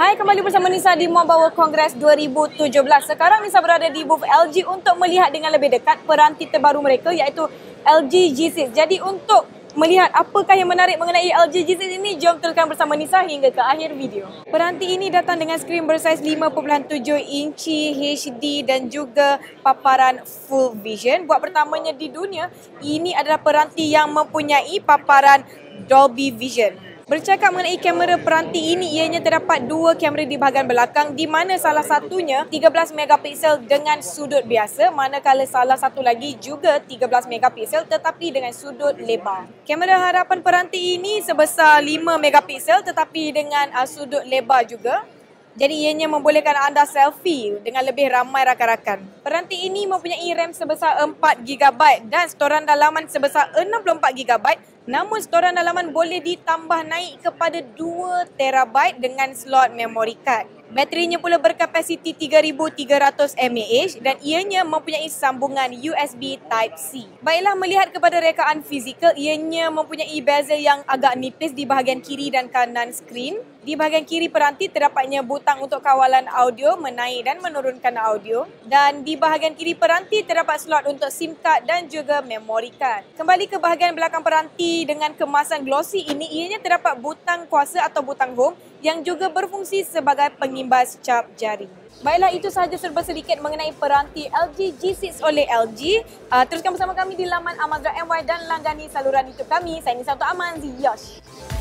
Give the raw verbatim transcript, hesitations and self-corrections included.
Hai, kembali bersama Nisa di Mobile Congress dua ribu tujuh belas. Sekarang Nisa berada di booth L G untuk melihat dengan lebih dekat peranti terbaru mereka iaitu L G G enam. Jadi untuk melihat apakah yang menarik mengenai L G G enam ini, jom teruskan bersama Nisa hingga ke akhir video. Peranti ini datang dengan skrin bersaiz lima perpuluhan tujuh inci H D dan juga paparan full vision. Buat pertamanya di dunia, ini adalah peranti yang mempunyai paparan Dolby Vision. Bercakap mengenai kamera peranti ini, ianya terdapat dua kamera di bahagian belakang di mana salah satunya tiga belas megapiksel dengan sudut biasa, manakala salah satu lagi juga tiga belas megapiksel tetapi dengan sudut lebar. Kamera hadapan peranti ini sebesar lima megapiksel tetapi dengan uh, sudut lebar juga. Jadi ianya membolehkan anda selfie dengan lebih ramai rakan-rakan. Peranti ini mempunyai RAM sebesar empat giga byte dan storan dalaman sebesar enam puluh empat giga byte. Namun storan dalaman boleh ditambah naik kepada dua terabyte dengan slot memory card. Baterinya pula berkapasiti tiga ribu tiga ratus mAh dan ianya mempunyai sambungan U S B Type-C. Baiklah, melihat kepada rekaan fizikal, ianya mempunyai bezel yang agak nipis di bahagian kiri dan kanan skrin. Di bahagian kiri peranti terdapatnya butang untuk kawalan audio, menaik dan menurunkan audio. Dan di bahagian kiri peranti terdapat slot untuk SIM card dan juga memory card. Kembali ke bahagian belakang peranti dengan kemasan glossy ini, ianya terdapat butang kuasa atau butang home yang juga berfungsi sebagai pengimbas cap jari. Baiklah, itu sahaja serba sedikit mengenai peranti L G G enam oleh L G. Uh, teruskan bersama kami di laman amazra dot my dan langgani saluran YouTube kami. Saya Nisa untuk Aman, Ziyosh.